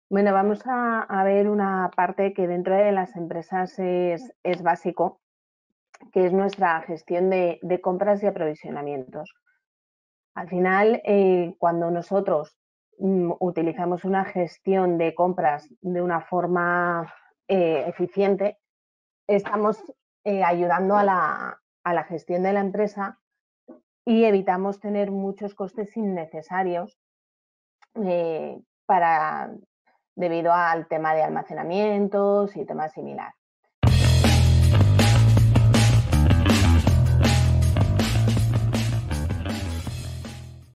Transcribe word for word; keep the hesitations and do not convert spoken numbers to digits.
Bueno, vamos a, a ver una parte que dentro de las empresas es, es básico, que es nuestra gestión de, de compras y aprovisionamientos. Al final, eh, cuando nosotros mm, utilizamos una gestión de compras de una forma eh, eficiente, estamos eh, ayudando a la, a la gestión de la empresa y evitamos tener muchos costes innecesarios eh, para, debido al tema de almacenamientos y temas similares.